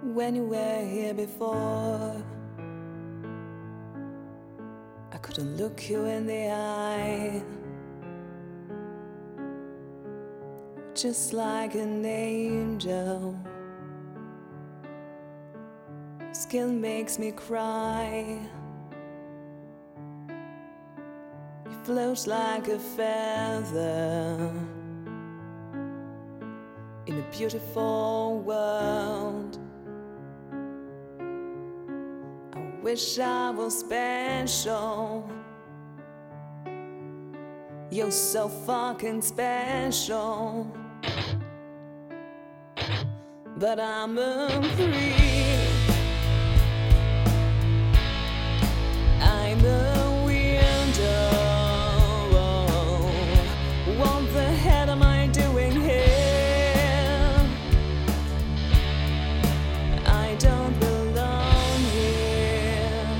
when you were here before. I couldn't look you in the eye, just like an angel. Skin makes me cry. You float like a feather in a beautiful world. I wish I was special. You're so fucking special. But I'm a creep. I'm a weirdo. What the hell am I doing here? I don't belong here.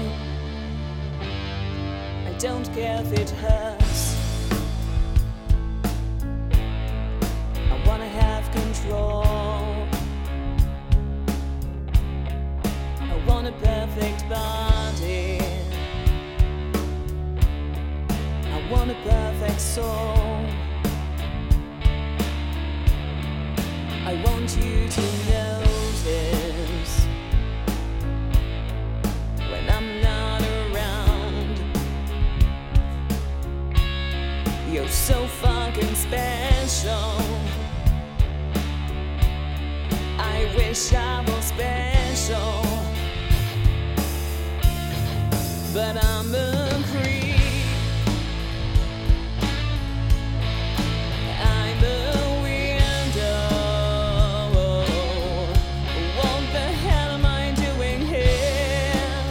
I don't care if it hurts. I wanna have control. I want a perfect body. I want a perfect soul. I want you to notice when I'm not around. You're so fucking special. I wish I was special, but I'm a creep. I'm a weirdo. What the hell am I doing here?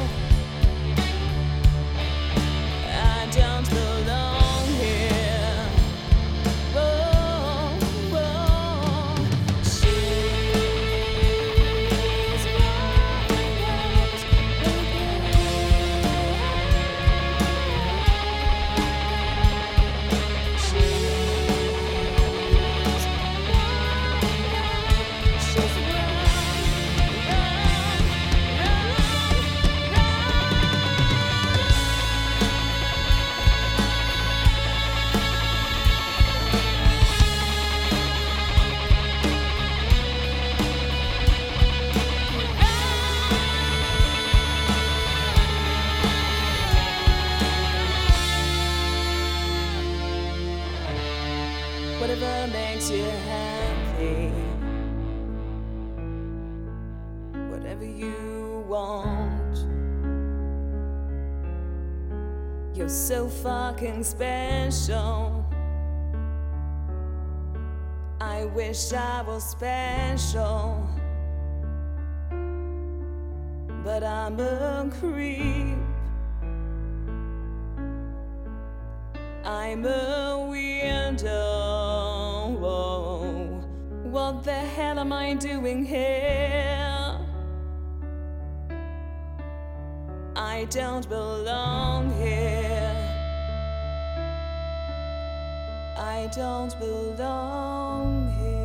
I don't belong here. Oh, oh. She's whatever makes you happy, whatever you want. You're so fucking special. I wish I was special, but I'm a creep. I'm a weirdo. What the hell am I doing here? I don't belong here. I don't belong here.